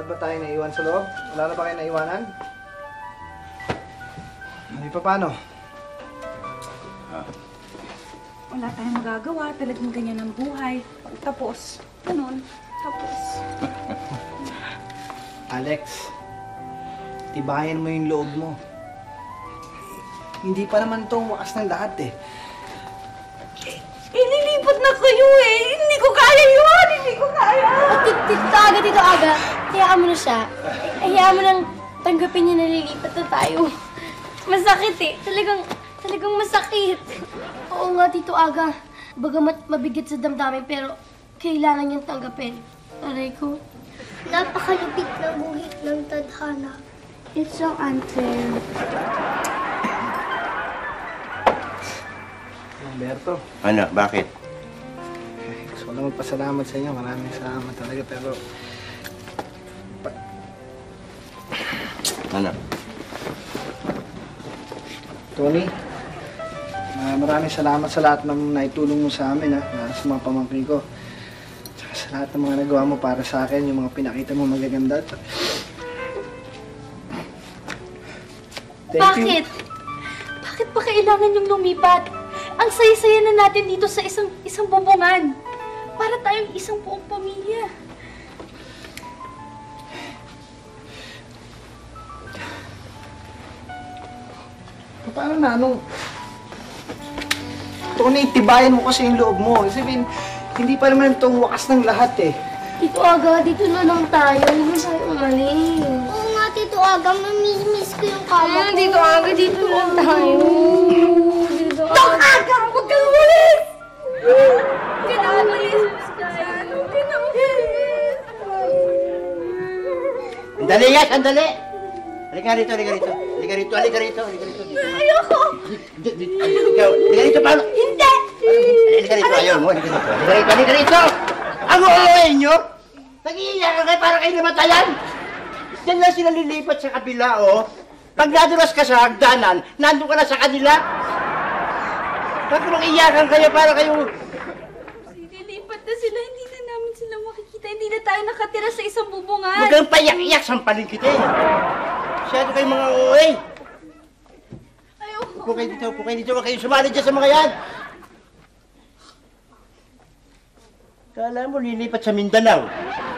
ba tayo naiwan sa loob? Wala na ba kayo naiwanan? Hindi pa paano? Wala tayong magagawa. Talagang ganyan ang buhay. Tapos, ganun. Tapos. Alex, tibayan mo yung loob mo. Hindi pa naman itong wakas ng lahat eh. Nilipat na kayo eh! Hindi ko kaya yun! Hindi ko kaya! Tito Aga, hayaan mo na siya. Hayaan mo nang tanggapin niya na lilipat na tayo. Masakit eh. Talagang masakit. Oo nga, Tito Aga. Bagamat mabigat sa damdamin, pero kailangan niyang tanggapin. Aray ko. Napakalupit na buhit ng tadhana. It's so unfair. Humberto, Ano? Bakit? gusto ko lang magpasalamat sa inyo. Maraming salamat talaga, pero... Ano? Tony, maraming salamat sa lahat ng naitulong mo sa amin, sa mga pamangkin ko. Tsaka sa lahat ng mga nagawa mo para sa akin, yung mga pinakita mo magaganda. Bakit? Bakit pa kailangan yung lumipat? Ang saya-saya na natin dito sa isang bubungan. Para tayong isang buong pamilya. Paano na, Tony, tibayan mo kasi yung loob mo. Kasi hindi pa naman itong wakas ng lahat eh. Tito Aga, dito na lang tayo. Hindi mo tayo umalis. Oo nga, Tito Aga, mamimiss ko yung kama ko. Tito Aga, dito lang tayo. Tito Aga! Huwag kang umalis! Huwag ka na umalis! Huwag ka na umalis! Sandali nga, sandali! Halika rito, halika rito. Halika rito, halika rito, halika rito. Ayoko! Ikaw, halika rito, paano? Hindi! Halika rito, ayaw mo, halika rito. Halika rito, halika rito! Ang uuwi nyo? Nag-iiyakan kayo para kayo namatayan? Diyan lang sila lilipat sa kabila, oh. Pag nadulas ka sa hagdanan, nandun ka na sa kanila. Bakit mag-iyakan kayo para kayo... Lilipat na sila, hindi na namin sila makikita. Hindi na tayo nakatira sa isang bubungan. Huwag kang payak-iyak, sampalin kita eh. Masyado kayong mga uuwi. Ayoko. Upo kayo dito, huwag kayong sumali dyan sa mga yan. Kala mo lilipat sa Mindanao.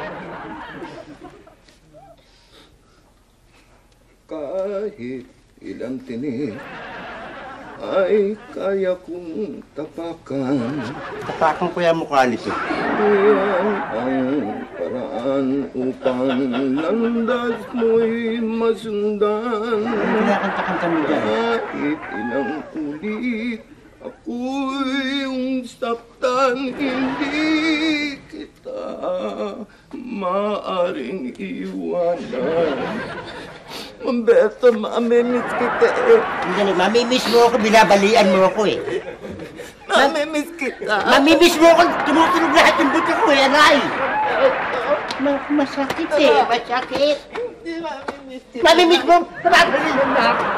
Kahit ilang tinik ay kaya kong tapakan. Tapakan ko yung mukha nito. Iyan ang paraan upang landas mo'y masundan. Kinakanta-kanta mo dyan. Kahit ilang ulit ako'y yung saktan, hindi kita maaring iwanan. Humberto, mamimiss kita eh. Hindi, mamimiss mo ako, binabalian mo ako eh. Mamimiss kita. Mamimiss mo ako, tumutunog lahat yung buto ko eh, anay. Masakit eh, masakit. Hindi mamimiss kita. Mamimiss mo, babalian na ako.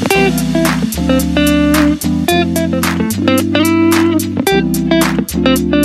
Aga.